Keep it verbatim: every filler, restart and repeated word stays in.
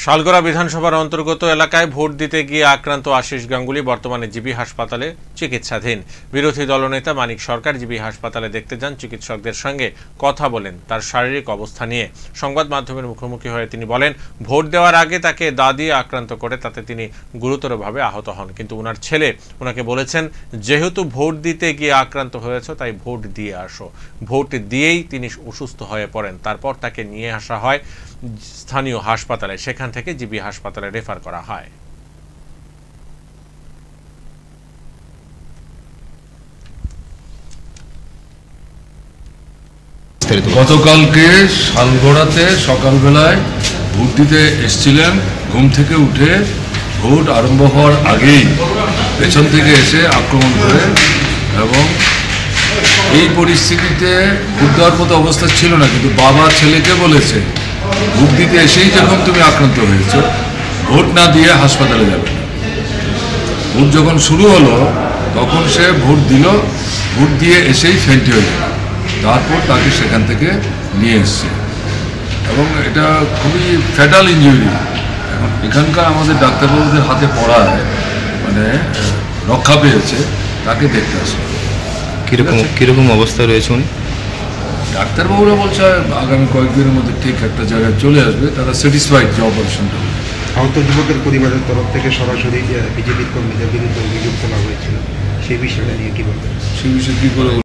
শালগড়া বিধানসভার অন্তর্গত এলাকায় ভোট দিতে গিয়ে আক্রান্ত আশিস গাঙ্গুলি বর্তমানে জিবি হাসপাতালে চিকিৎসাধীন। বিরোধী দলনেতা মানিক সরকার জিবি হাসপাতালে দেখতে যান, চিকিৎসকদের সঙ্গে কথা বলেন তার শারীরিক অবস্থা নিয়ে। সংবাদ মাধ্যমের মুখোমুখি হয়ে তিনি বলেন, ভোট দেওয়ার আগে তাকে দা দিয়ে আক্রান্ত করে তাতে তিনি গুরুতরভাবে আহত হন। কিন্তু ওনার ছেলে ওনাকে বলেছেন, যেহেতু ভোট দিতে গিয়ে আক্রান্ত হয়েছে তাই ভোট দিয়ে আসো। ভোট দিয়েই তিনি অসুস্থ হয়ে পড়েন। তারপর তাকে নিয়ে আসা হয় স্থানীয় হাসপাতালে, সেখান থেকে জিবি হাসপাতালে রেফার করা হয়। গতকালকে শালগড়াতে সকালবেলায় ভোট দিতে এসেছিলেন। ঘুম থেকে উঠে ভোট আরম্ভ হওয়ার আগেই পেছন থেকে এসে আক্রমণ করে, এবং এই পরিস্থিতিতে ভোট দেওয়ার মতো অবস্থা ছিল না, কিন্তু বাবা ছেলেকে বলেছে ভোট দিতে এসেই যখন তুমি আক্রান্ত হয়েছ, ভোট না দিয়ে হাসপাতালে যাবে। ভোট যখন শুরু হলো তখন সে ভোট দিল, ভোট দিয়ে এসেই ফেন্ট হয়ে গেল। তারপর তাকে সেখান থেকে নিয়ে এসছে, এবং এটা খুবই ফ্যাটাল ইনজুরি। এখন এখানকার আমাদের ডাক্তারবাবুদের হাতে পড়ায় মানে রক্ষা পেয়েছে, তাকে দেখতে আসে। কীরকম কীরকম অবস্থায় রয়েছে উনি? ডাক্তারবাবুরা বলছে আগামী কয়েকদিনের মধ্যে ঠিক একটা জায়গায় চলে আসবে, তারা স্যাটিসফাইড যে অপারেশনটা। আহত যুবকের পরিবারের তরফ থেকে সরাসরি বিজেপির কর্মীদের বিরুদ্ধে অভিযোগ তোলা হয়েছিল, সেই বিষয়টা নিয়ে কী বলবেন? সেই বিষয়ে কী করে